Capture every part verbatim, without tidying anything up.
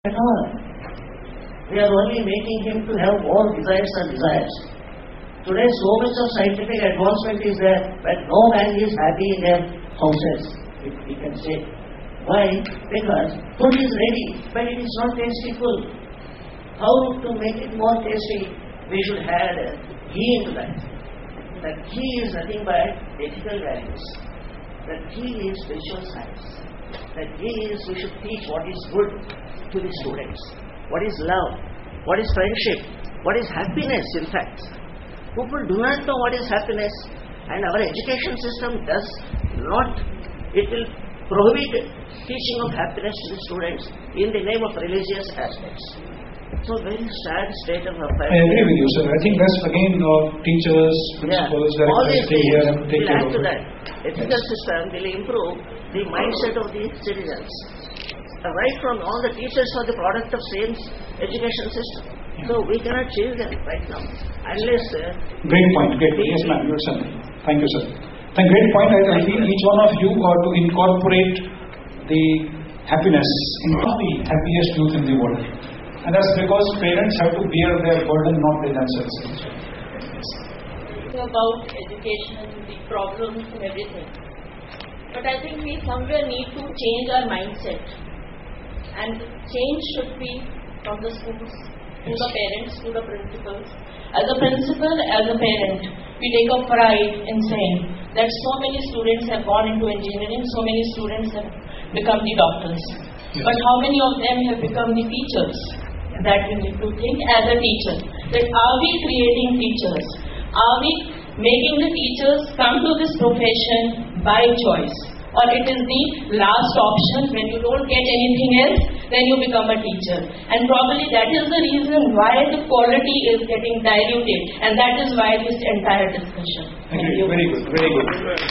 at all. We are only making him to have more desires and desires. Today so much of scientific advancement is there, but no man is happy in their houses, if we can say. Why? Because food is ready, but it is not tasteful. How to make it more tasty? We should add ghee into that. The ghee is nothing but ethical values. The ghee is spiritual science. The ghee is we should teach what is good to the students. What is love? What is friendship? What is happiness, in fact? People do not know what is happiness, and our education system does not. It will prohibit teaching of happiness to the students in the name of religious aspects. So very sad state of affairs. I agree with you, sir. I think that's again uh, teachers, principals, yeah. All these things here and take will care add of to it. that. Ethical yes. system will improve the mindset of the citizens. Right from all the teachers are the product of same education system. Yeah. So we cannot change them right now. Unless... Uh, great point. Great. Yes, ma'am. You're something. Thank you, sir. Thank great point. I, I feel each one of you are to incorporate the happiness into the happiest youth in the world. And that's because parents have to bear their burden, not they themselves. About education, the problems and everything. But I think we somewhere need to change our mindset. And change should be from the schools, to the parents, to the principals. As a principal, as a parent, we take a pride in saying that so many students have gone into engineering, so many students have become the doctors. Yes. But how many of them have become the teachers? That we need to think as a teacher. That are we creating teachers? Are we making the teachers come to this profession by choice? Or it is the last option, when you don't get anything else, then you become a teacher. And probably that is the reason why the quality is getting diluted. And that is why this entire discussion. Thank you. Very good, very good.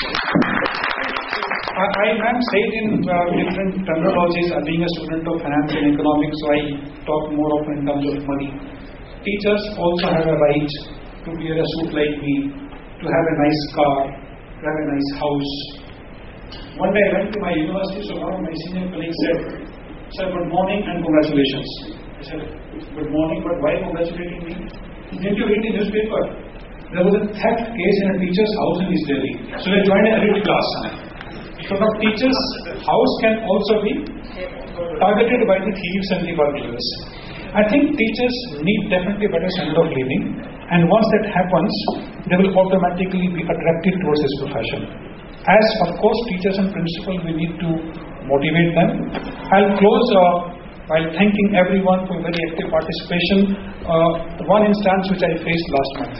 I, I am said in uh, different terminologies. Uh, being a student of finance and economics, so I talk more often in terms of money. Teachers also have a right to wear a suit like me, to have a nice car, to have a nice house. One day I went to my university, so one of my senior colleagues said, "Sir, good morning and congratulations." I said, "Good morning, but why congratulating me? Didn't you read the newspaper? There was a theft case in a teacher's house in East Delhi. So I joined an elite class." So now teachers' house can also be targeted by the thieves and the burglars. I think teachers need definitely better standard of living, and once that happens, they will automatically be attracted towards this profession. As of course teachers and principals, we need to motivate them. I'll close uh, while thanking everyone for very active participation. Uh, one instance which I faced last month.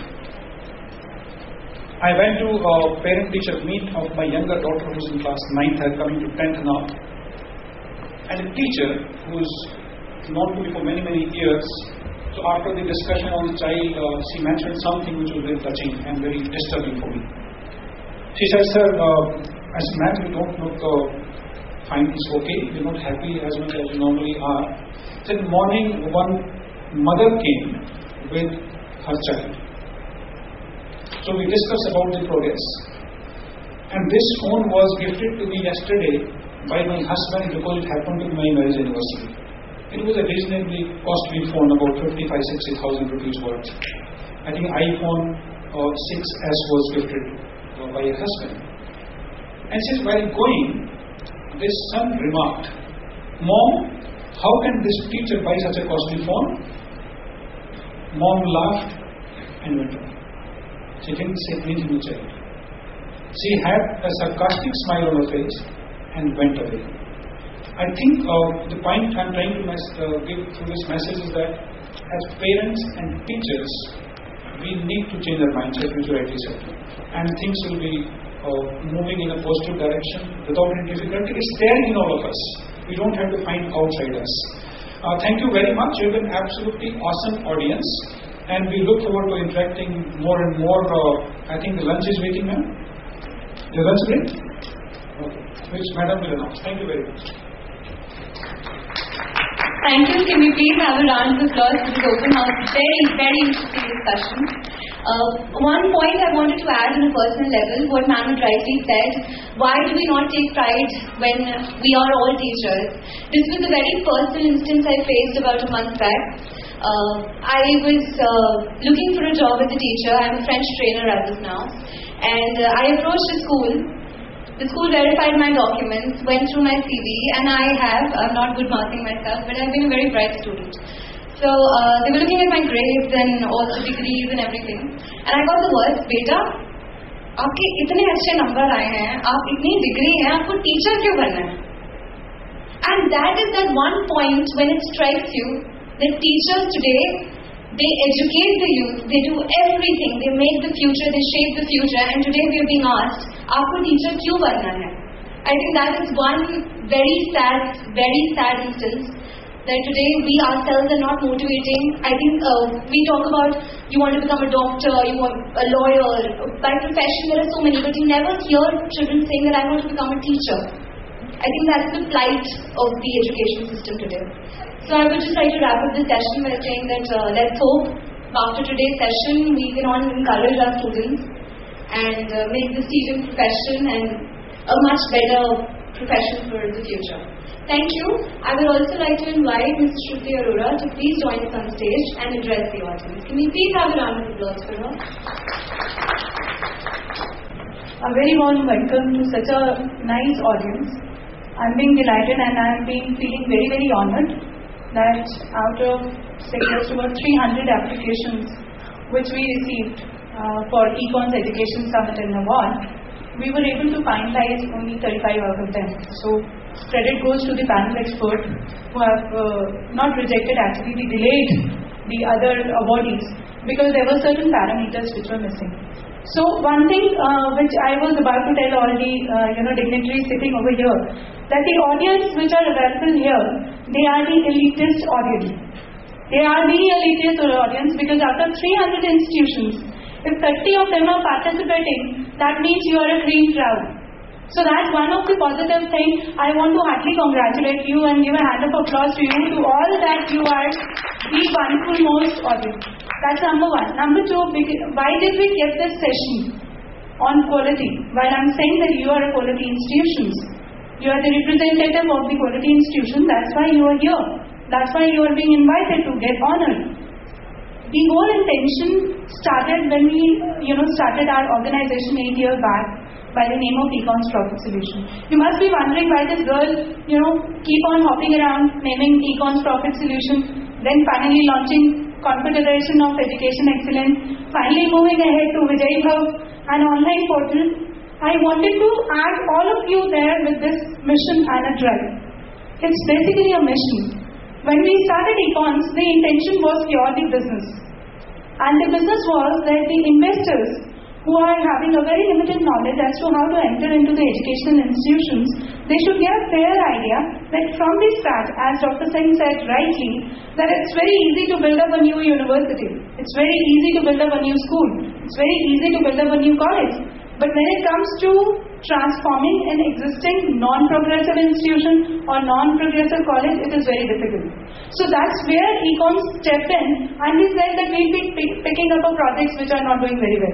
I went to a parent-teacher meet of my younger daughter who's in class ninth, I'm coming to tenth now. And a teacher who's known to me for many, many years. So after the discussion on the child, uh, she mentioned something which was very touching and very disturbing for me. She said, "Sir, uh, as a man, you don't look uh, fine, it's okay, you're not happy as much as you normally are." Then morning, one mother came with her child. So we discussed about the progress. And this phone was gifted to me yesterday by my husband because it happened in my marriage anniversary. It was a reasonably costly phone, about fifty-five to sixty thousand rupees worth. I think iPhone uh, six S was gifted uh, by her husband. And since while going, this son remarked, "Mom, how can this teacher buy such a costly phone?" Mom laughed and went on. She didn't say anything to the child. She had a sarcastic smile on her face and went away. I think uh, the point I'm trying to mes- uh, give through this message is that as parents and teachers, we need to change our mindset, which you rightly said. And things will be uh, moving in a positive direction without any difficulty. It's there in all of us. We don't have to find outside us. Uh, thank you very much. You've been absolutely awesome audience. And we look forward to interacting more and more. Uh, I think the lunch is waiting, ma'am. The lunch break? Okay. Which madam will announce. Thank you very much. Thank you. Can we please have a round of applause for this open house? Very, very interesting discussion. Uh, one point I wanted to add on a personal level, what ma'am had rightly said, why do we not take pride when we are all teachers? This was a very personal instance I faced about a month back. Uh, I was uh, looking for a job as a teacher. I'm a French trainer as of now. And uh, I approached the school. The school verified my documents, went through my C V, and I have, I'm not good marking myself, but I've been a very bright student. So uh, they were looking at my grades and all the degrees and everything. And I got the words, beta, आपके इतने अच्छे number आए हैं, आप इतनी degree हैं, आपको teacher क्यों बनना है? And that is that one point when it strikes you that teachers today, they educate the youth, they do everything, they make the future, they shape the future, and today we are being asked, आपको teacher क्यों बनना है? I think that is one very sad, very sad instance that today we ourselves are not motivating. I think uh, we talk about you want to become a doctor, you want a lawyer, by profession there are so many, but you never hear children saying that I want to become a teacher. I think that's the plight of the education system today. So I would just like to wrap up this session by saying that uh, let's hope after today's session we can all encourage our students and uh, make this teaching profession and a much better profession for the future. Thank you. I would also like to invite Miz Shruti Arora to please join us on stage and address the audience. Can we please have a round of applause for her? A very warm welcome to such a nice audience. I'm being delighted and I'm being feeling very very honoured that out of say close to about three hundred applications which we received uh, for Econs Education Summit and Award, we were able to finalize only thirty-five out of them. So credit goes to the panel expert who have uh, not rejected, actually they delayed the other awardees because there were certain parameters which were missing. So one thing uh, which I was about to tell all the uh, you know dignitaries sitting over here, that the audience which are available here, they are the elitist audience. They are the elitist audience because out of three hundred institutions, if thirty of them are participating, that means you are a green crowd. So that's one of the positive things. I want to heartily congratulate you and give a hand of applause to you, to all that you are the wonderful most audience. That's number one. Number two, why did we get this session on quality? While I'm saying that you are a quality institutions, you are the representative of the quality institution, that's why you are here. That's why you are being invited to get honored. The whole intention started when we, you know, started our organization eight years back by the name of Econs Profit Solution. You must be wondering why this girl, you know, keep on hopping around naming Econs Profit Solution, then finally launching Confederation of Education Excellence, finally moving ahead to Vijay Hub, an online portal. I wanted to add all of you there with this mission and a drive. It's basically a mission. When we started Econs, the intention was purely business. And the business was that the investors who are having a very limited knowledge as to how to enter into the educational institutions, they should get a fair idea that from the start, as Doctor Singh said rightly, that it's very easy to build up a new university. It's very easy to build up a new school. It's very easy to build up a new college. But when it comes to transforming an existing non-progressive institution or non-progressive college, it is very difficult. So that's where Econs stepped in, and we said that we'll be pick, picking up a projects which are not doing very well.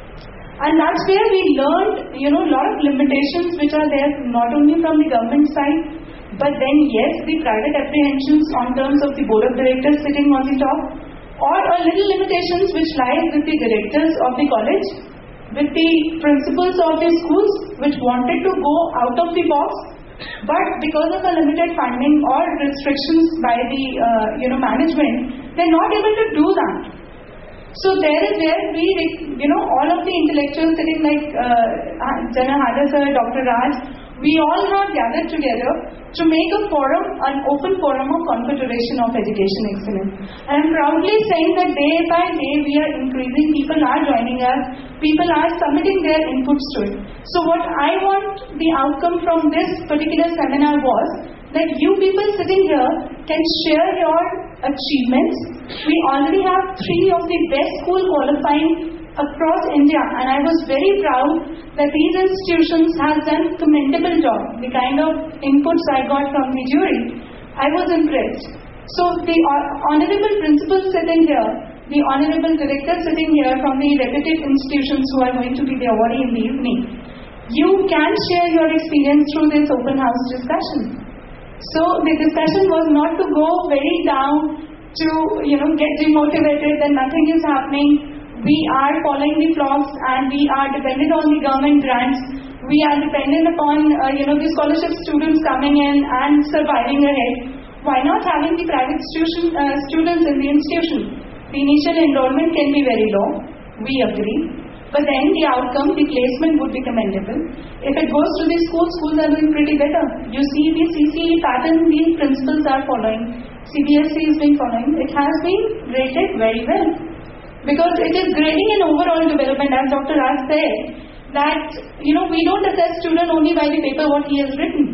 And that's where we learned, you know, a lot of limitations which are there not only from the government side, but then yes, the private apprehensions on terms of the board of directors sitting on the top, or a little limitations which lies with the directors of the college, with the principals of the schools which wanted to go out of the box, but because of a limited funding or restrictions by the uh, you know management, they're not able to do that. So there is where we, you know, all of the intellectuals sitting like uh, Jana Haja sir, Doctor Raj, we all have gathered together to make a forum, an open forum of Confederation of Education Excellence. And I'm proudly saying that day by day we are increasing, people are joining us, people are submitting their inputs to it. So what I want the outcome from this particular seminar was that you people sitting here can share your achievements. We already have three of the best school qualifying across India, and I was very proud that these institutions have done commendable job. The kind of inputs I got from the jury, I was impressed. So the honorable principals sitting here, the Honorable Director sitting here from the reputed institutions who are going to be the awardee in the evening, you can share your experience through this open house discussion. So the discussion was not to go very down to, you know, get demotivated that nothing is happening. We are following the flocks and we are dependent on the government grants. We are dependent upon, uh, you know, the scholarship students coming in and surviving ahead. Why not having the private institution, uh, students in the institution? The initial enrollment can be very low. We agree. But then the outcome, the placement would be commendable. If it goes to the schools, schools are doing pretty better. You see the C C E pattern the principals are following. C B S E is being following. It has been rated very well. Because it is grading an overall development, as Doctor Raj said, that, you know, we don't assess student only by the paper what he has written.